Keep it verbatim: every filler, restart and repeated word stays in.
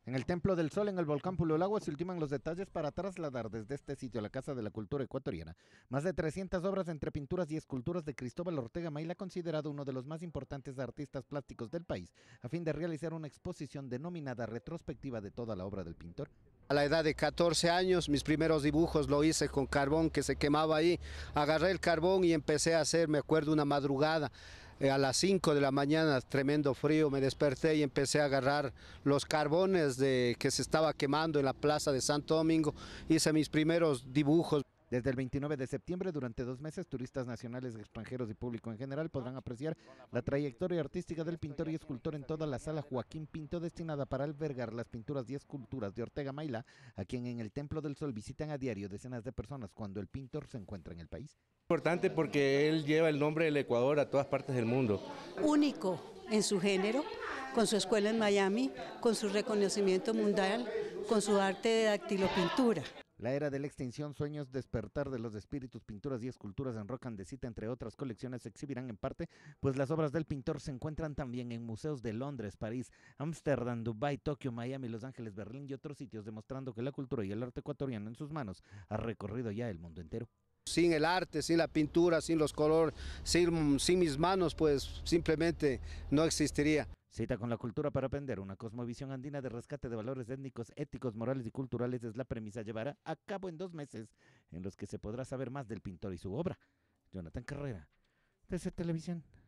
En el Templo del Sol, en el volcán Pulolagua, se ultiman los detalles para trasladar desde este sitio a la Casa de la Cultura Ecuatoriana más de trescientas obras entre pinturas y esculturas de Cristóbal Ortega Mayla, considerado uno de los más importantes artistas plásticos del país, a fin de realizar una exposición denominada retrospectiva de toda la obra del pintor. A la edad de catorce años, mis primeros dibujos lo hice con carbón que se quemaba ahí. Agarré el carbón y empecé a hacer, me acuerdo, una madrugada, eh, a las cinco de la mañana, tremendo frío, me desperté y empecé a agarrar los carbones de, que se estaba quemando en la plaza de Santo Domingo. Hice mis primeros dibujos. Desde el veintinueve de septiembre, durante dos meses, turistas nacionales, extranjeros y público en general podrán apreciar la trayectoria artística del pintor y escultor en toda la sala Joaquín Pinto, destinada para albergar las pinturas y esculturas de Ortega Mayla, a quien en el Templo del Sol visitan a diario decenas de personas cuando el pintor se encuentra en el país. Importante porque él lleva el nombre del Ecuador a todas partes del mundo. Único en su género, con su escuela en Miami, con su reconocimiento mundial, con su arte de dactilopintura. La era de la extinción, sueños, despertar de los espíritus, pinturas y esculturas en roca andesita, entre otras colecciones, se exhibirán en parte, pues las obras del pintor se encuentran también en museos de Londres, París, Ámsterdam, Dubái, Tokio, Miami, Los Ángeles, Berlín y otros sitios, demostrando que la cultura y el arte ecuatoriano en sus manos ha recorrido ya el mundo entero. Sin el arte, sin la pintura, sin los colores, sin, sin mis manos, pues simplemente no existiría. Cita con la cultura para aprender, una cosmovisión andina de rescate de valores étnicos, éticos, morales y culturales es la premisa llevará a cabo en dos meses, en los que se podrá saber más del pintor y su obra. Jonathan Carrera, T C Televisión.